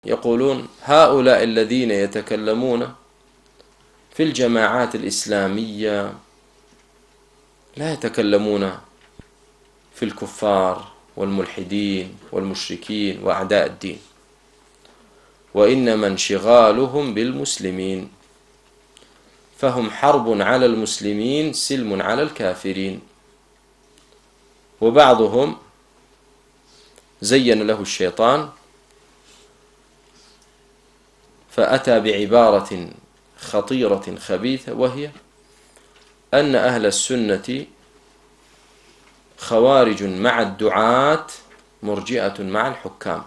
يقولون هؤلاء الذين يتكلمون في الجماعات الإسلامية لا يتكلمون في الكفار والملحدين والمشركين وأعداء الدين، وإنما انشغالهم بالمسلمين، فهم حرب على المسلمين سلم على الكافرين. وبعضهم زين له الشيطان فأتى بعبارة خطيرة خبيثة، وهي أن أهل السنة خوارج مع الدعاة مرجئة مع الحكام.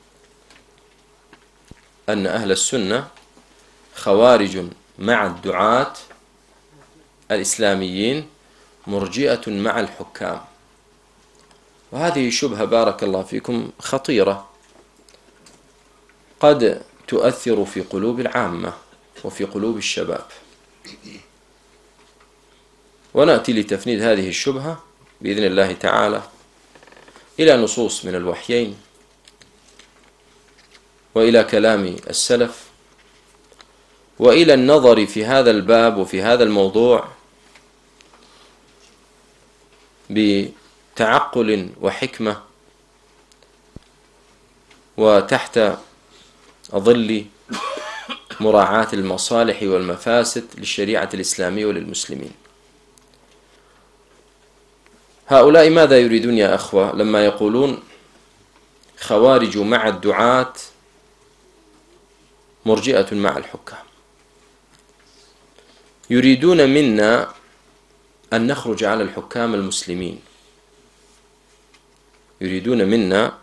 أن أهل السنة خوارج مع الدعاة الإسلاميين مرجئة مع الحكام. وهذه شبهة بارك الله فيكم خطيرة قد تؤثر في قلوب العامة وفي قلوب الشباب. ونأتي لتفنيد هذه الشبهة بإذن الله تعالى إلى نصوص من الوحيين وإلى كلام السلف وإلى النظر في هذا الباب وفي هذا الموضوع بتعقل وحكمة، وتحت ظل مراعاة المصالح والمفاسد للشريعة الإسلامية وللمسلمين. هؤلاء ماذا يريدون يا أخوة لما يقولون خوارج مع الدعاة مرجئة مع الحكام؟ يريدون منا أن نخرج على الحكام المسلمين، يريدون منا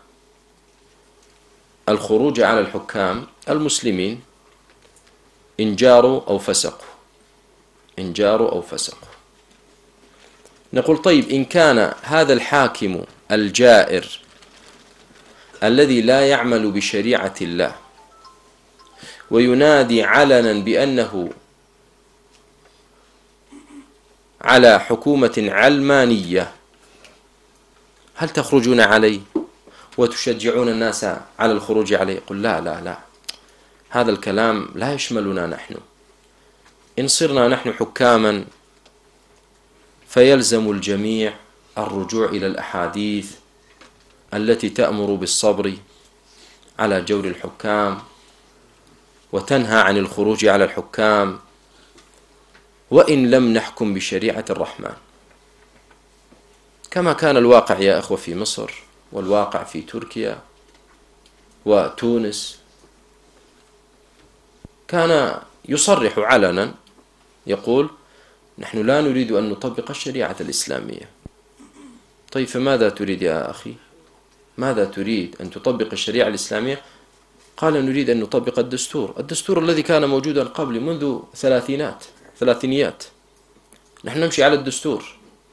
الخروج على الحكام المسلمين إن جاروا أو فسقوا، إن جاروا أو فسقوا. نقول طيب، إن كان هذا الحاكم الجائر الذي لا يعمل بشريعة الله وينادي علنا بأنه على حكومة علمانية، هل تخرجون عليه وتشجعون الناس على الخروج عليه؟ يقول لا لا لا، هذا الكلام لا يشملنا نحن. إن صرنا نحن حكاما فيلزم الجميع الرجوع إلى الأحاديث التي تأمر بالصبر على جور الحكام وتنهى عن الخروج على الحكام وإن لم نحكم بشريعة الرحمن، كما كان الواقع يا أخوة في مصر والواقع في تركيا وتونس. كان يصرح علنا يقول نحن لا نريد أن نطبق الشريعة الإسلامية. طيب فماذا تريد يا أخي؟ ماذا تريد؟ أن تطبق الشريعة الإسلامية؟ قال نريد أن نطبق الدستور، الدستور الذي كان موجودا قبل منذ ثلاثينيات، نحن نمشي على الدستور.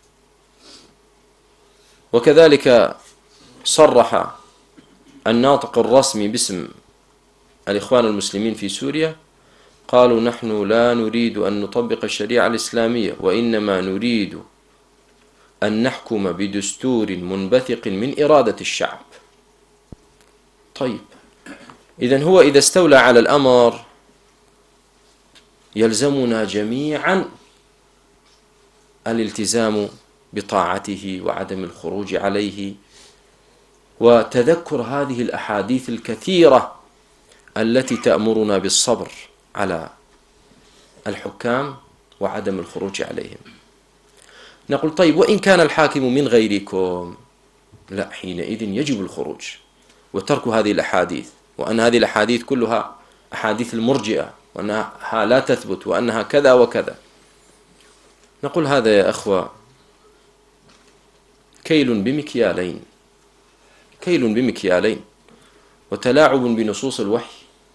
وكذلك صرح الناطق الرسمي باسم الإخوان المسلمين في سوريا، قالوا نحن لا نريد أن نطبق الشريعة الإسلامية وإنما نريد أن نحكم بدستور منبثق من إرادة الشعب. طيب إذن هو إذا استولى على الأمر يلزمنا جميعا الالتزام بطاعته وعدم الخروج عليه، وتذكر هذه الأحاديث الكثيرة التي تأمرنا بالصبر على الحكام وعدم الخروج عليهم. نقول طيب وإن كان الحاكم من غيركم؟ لا، حينئذ يجب الخروج وترك هذه الأحاديث، وأن هذه الأحاديث كلها أحاديث المرجئة وأنها لا تثبت وأنها كذا وكذا. نقول هذا يا أخوة كيل بمكيالين، كيل بمكيالين وتلاعب بنصوص الوحي.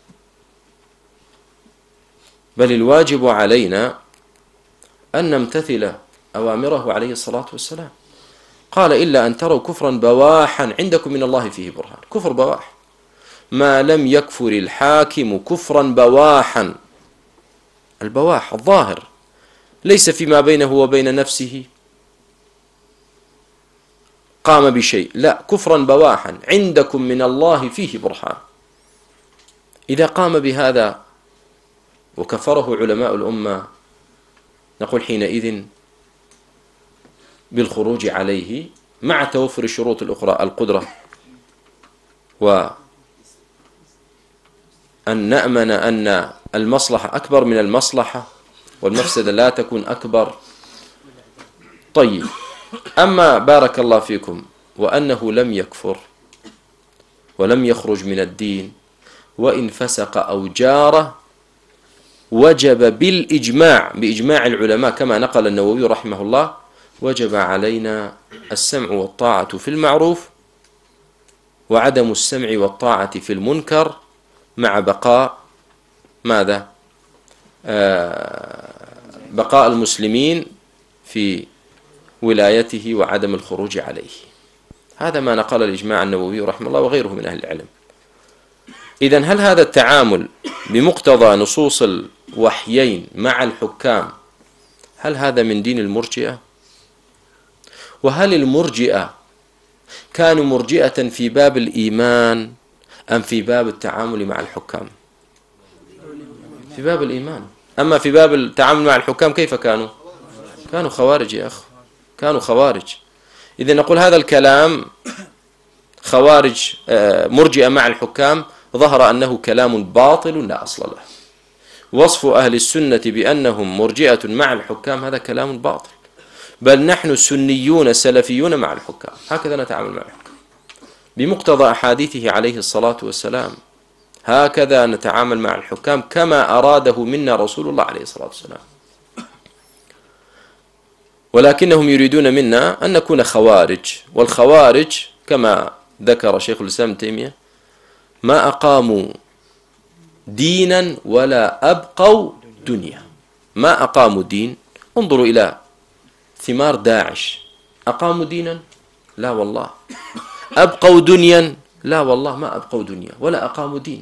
بل الواجب علينا أن نمتثل أوامره عليه الصلاة والسلام. قال إلا أن تروا كفرا بواحا عندكم من الله فيه برهان. كفر بواح، ما لم يكفر الحاكم كفرا بواحا، البواح الظاهر ليس فيما بينه وبين نفسه قام بشيء، لا، كفرا بواحا عندكم من الله فيه برهان. إذا قام بهذا وكفره علماء الأمة نقول حينئذ بالخروج عليه مع توفر الشروط الأخرى، القدرة، وأن نأمن أن المصلحة أكبر من المصلحة والمفسدة لا تكون أكبر. طيب، أما بارك الله فيكم وأنه لم يكفر ولم يخرج من الدين وإن فسق أو جاره وجب بالإجماع، بإجماع العلماء كما نقل النووي رحمه الله، وجب علينا السمع والطاعة في المعروف وعدم السمع والطاعة في المنكر مع بقاء ماذا؟ بقاء المسلمين في ولايته وعدم الخروج عليه. هذا ما نقل الإجماع النووي رحمه الله وغيره من أهل العلم. إذن هل هذا التعامل بمقتضى نصوص الوحيين مع الحكام هل هذا من دين المرجئة؟ وهل المرجئة كانوا مرجئة في باب الإيمان أم في باب التعامل مع الحكام؟ في باب الإيمان. أما في باب التعامل مع الحكام كيف كانوا؟ كانوا خوارج يا أخ، كانوا خوارج. إذا نقول هذا الكلام خوارج مرجئة مع الحكام ظهر أنه كلام باطل لا أصل له. وصف أهل السنة بأنهم مرجئة مع الحكام هذا كلام باطل، بل نحن سنيون سلفيون مع الحكام، هكذا نتعامل مع الحكام بمقتضى أحاديثه عليه الصلاة والسلام، هكذا نتعامل مع الحكام كما أراده منا رسول الله عليه الصلاة والسلام. ولكنهم يريدون منا أن نكون خوارج، والخوارج كما ذكر شيخ الإسلام ابن تيمية ما أقاموا دينا ولا أبقوا دنيا. ما أقاموا دين، انظروا إلى ثمار داعش، أقاموا دينا؟ لا والله. أبقوا دنيا؟ لا والله، ما أبقوا دنيا ولا أقاموا دين.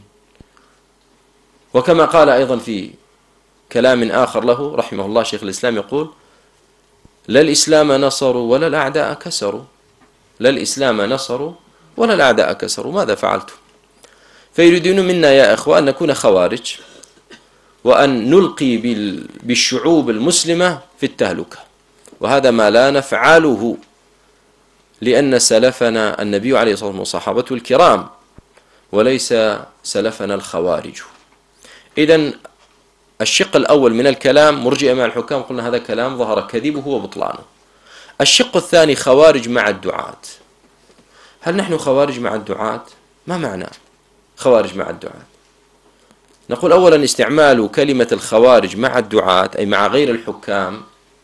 وكما قال أيضا في كلام آخر له رحمه الله شيخ الإسلام يقول: لا الإسلام نصروا ولا الأعداء كسروا. لا الإسلام نصروا ولا الأعداء كسروا، ماذا فعلتم؟ فيريدون منا يا أخوة أن نكون خوارج وأن نلقي بالشعوب المسلمة في التهلكة، وهذا ما لا نفعله، لأن سلفنا النبي عليه الصلاة والسلام وصحابته الكرام وليس سلفنا الخوارج. إذن الشق الأول من الكلام مرجئة مع الحكام، قلنا هذا كلام ظهر كذبه وبطلانه. الشق الثاني خوارج مع الدعاة. هل نحن خوارج مع الدعاة؟ ما معنى خوارج مع الدعاة؟ نقول أولا استعمال كلمة الخوارج مع الدعاة أي مع غير الحكام،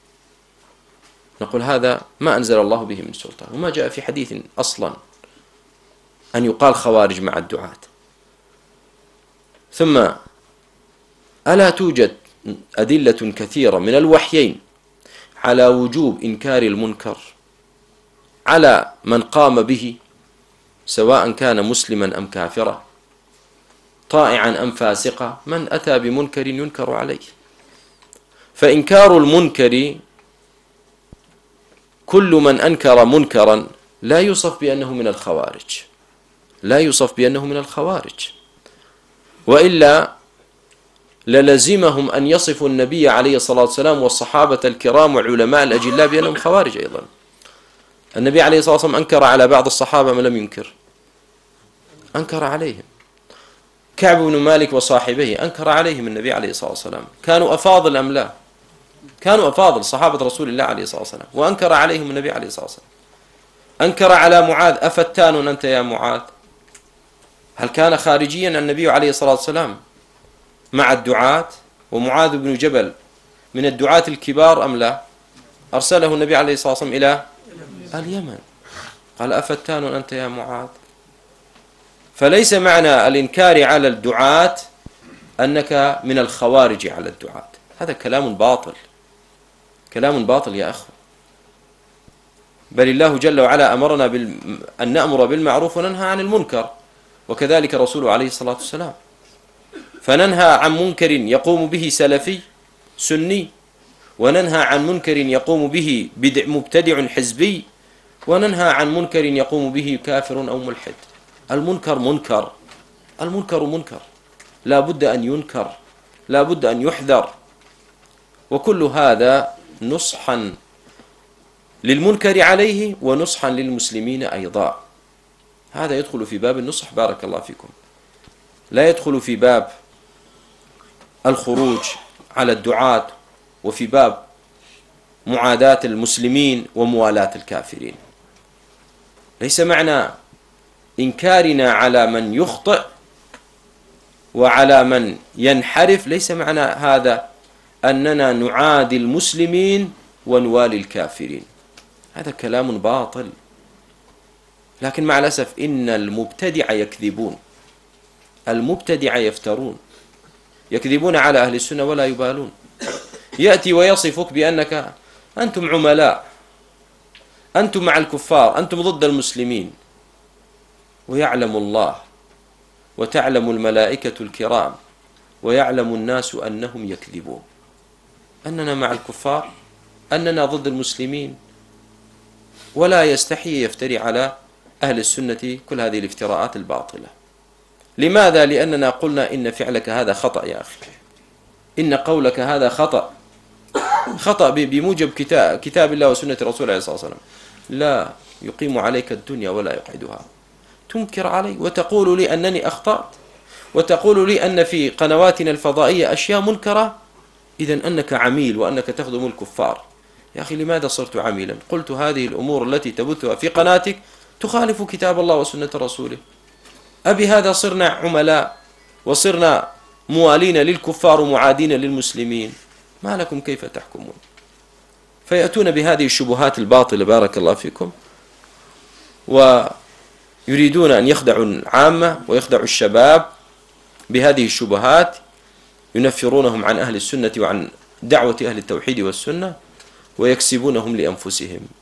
نقول هذا ما أنزل الله به من سلطان، وما جاء في حديث أصلا أن يقال خوارج مع الدعاة. ثم ألا توجد أدلة كثيرة من الوحيين على وجوب إنكار المنكر على من قام به سواء كان مسلما أم كافرا، طائعا أم فاسقا، من أتى بمنكر ينكر عليه. فإنكار المنكر كل من أنكر منكرا لا يوصف بأنه من الخوارج، لا يوصف بأنه من الخوارج، وإلا للزمهم أن يصفوا النبي عليه الصلاة والسلام والصحابة الكرام والعلماء الأجلاء بأنهم خوارج أيضا. النبي عليه الصلاة والسلام أنكر على بعض الصحابة ما لم ينكر، أنكر عليهم. كعب بن مالك وصاحبه أنكر عليهم النبي عليه الصلاة والسلام، كانوا أفاضل أم لا؟ كانوا أفاضل صحابة رسول الله عليه الصلاة والسلام، وأنكر عليهم النبي عليه الصلاة والسلام. أنكر على معاذ: أفتان أنت يا معاذ؟ هل كان خارجيا النبي عليه الصلاة والسلام مع الدعاة؟ ومعاذ بن جبل من الدعاة الكبار أم لا؟ أرسله النبي عليه الصلاة والسلام إلى اليمن، قال: أفتان أنت يا معاذ؟ فليس معنى الإنكار على الدعاة أنك من الخوارج على الدعاة، هذا كلام باطل، كلام باطل يا أخوة. بل الله جل وعلا أمرنا أن نأمر بالمعروف وننهى عن المنكر، وكذلك رسوله عليه الصلاة والسلام. فننهى عن منكر يقوم به سلفي سني، وننهى عن منكر يقوم به مبتدع حزبي، وننهى عن منكر يقوم به كافر أو ملحد. المنكر منكر، المنكر منكر، لا بد أن ينكر، لا بد أن يحذر. وكل هذا نصحا للمنكر عليه ونصحا للمسلمين أيضا. هذا يدخل في باب النصح بارك الله فيكم، لا يدخل في باب الخروج على الدعاة وفي باب معاداة المسلمين وموالاة الكافرين. ليس معنى إنكارنا على من يخطئ وعلى من ينحرف، ليس معنى هذا أننا نعادي المسلمين ونوالي الكافرين، هذا كلام باطل. لكن مع الأسف إن المبتدع يكذبون، المبتدع يفترون، يكذبون على أهل السنة ولا يبالون. يأتي ويصفك بأنك أنتم عملاء، أنتم مع الكفار، أنتم ضد المسلمين، ويعلم الله وتعلم الملائكة الكرام ويعلم الناس أنهم يكذبون، أننا مع الكفار، أننا ضد المسلمين، ولا يستحي يفتري على أهل السنة كل هذه الافتراءات الباطلة. لماذا؟ لأننا قلنا إن فعلك هذا خطأ يا أخي، إن قولك هذا خطأ، خطأ بموجب كتاب الله وسنة رسول الله صلى الله عليه وسلم. لا يقيم عليك الدنيا ولا يقعدها، تنكر علي وتقول لي أنني أخطأت، وتقول لي أن في قنواتنا الفضائية أشياء منكرة، إذن أنك عميل وأنك تخدم الكفار. يا أخي لماذا صرت عميلا؟ قلت هذه الأمور التي تبثها في قناتك تخالف كتاب الله وسنة رسوله، أبي هذا صرنا عملاء وصرنا موالين للكفار ومعادين للمسلمين، ما لكم كيف تحكمون؟ فيأتون بهذه الشبهات الباطلة بارك الله فيكم، ويريدون أن يخدعوا العامة ويخدعوا الشباب بهذه الشبهات، ينفرونهم عن أهل السنة وعن دعوة أهل التوحيد والسنة، ويكسبونهم لأنفسهم.